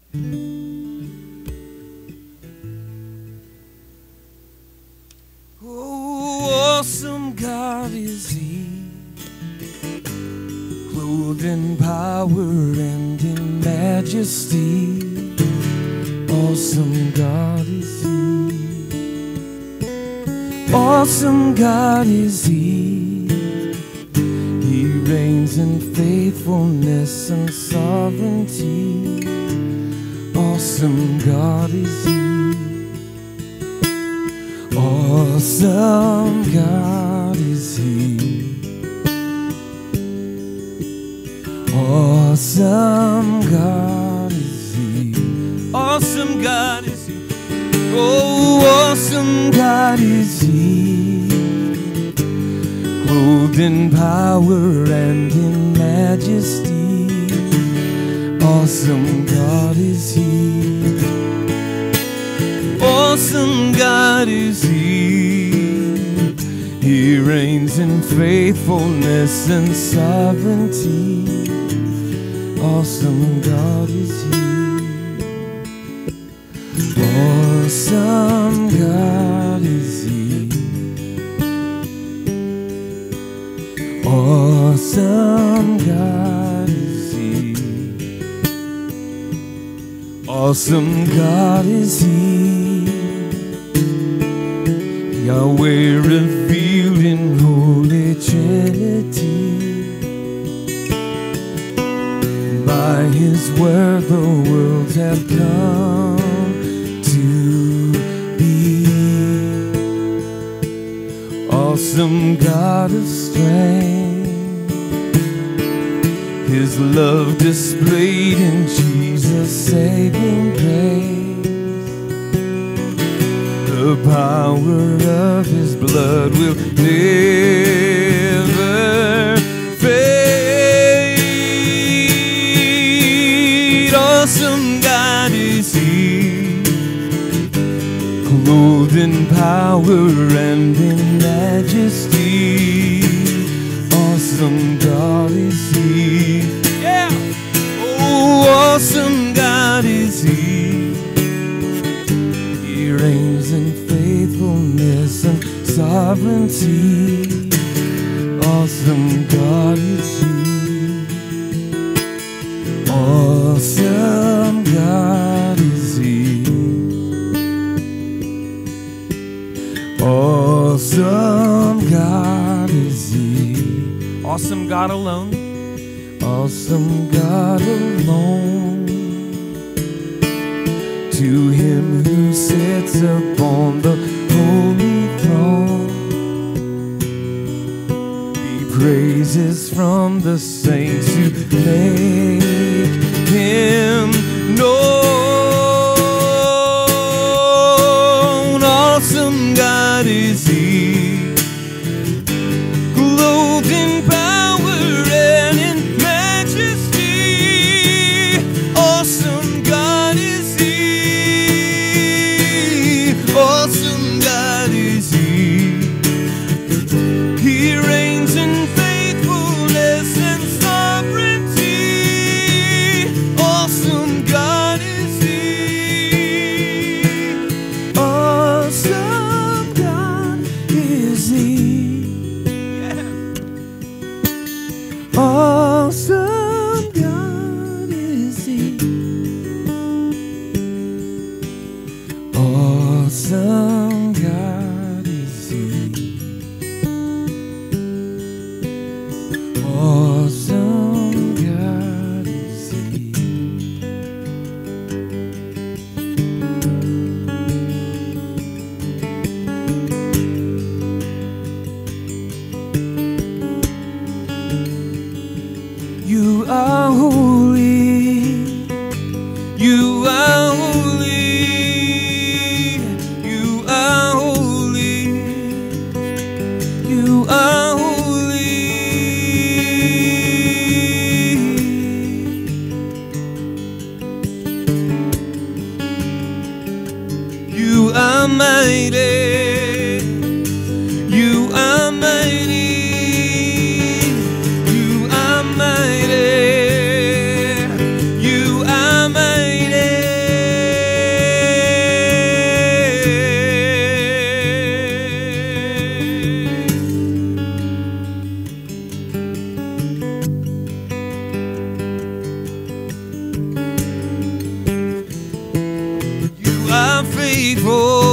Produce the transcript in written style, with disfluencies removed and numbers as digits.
Oh, awesome God is He, clothed in power and in majesty. Awesome God is He. Awesome God is He. He reigns in faithfulness and sovereignty. Awesome God is He. Awesome God is He. Awesome God is He. Awesome God is He. Oh, awesome God is He, clothed in power and in majesty. Awesome God is He. Awesome God is He. He reigns in faithfulness and sovereignty. Awesome God is He. Awesome God is He. Awesome God is He. Awesome God is He. Yahweh revealed in Holy Trinity. By His word the worlds have come to be. Awesome God of strength, His love displayed in Jesus' saving grace. The power of His blood will never fade. Awesome God is He, clothed in power and in majesty. Awesome God is He. Yeah. Oh, awesome God is He. He reigns in faithfulness and sovereignty. Awesome God is He. Awesome God is He. Awesome God is He. Awesome God alone. Awesome God alone. To Him who sits upon the holy throne be praises from the saints who make Him known. Awesome God is He, clothed in power and in majesty. Awesome God is He. Awesome God is He. He reigns in faithfulness and sovereignty. Awesome God is He. Awesome God is He. Yeah. Awesome God is He. Awesome God is He. Awesome God is He. You are holy. You are holy. You are holy. You are holy. You are mighty. You are mighty. You are mighty. You are mighty. faithful.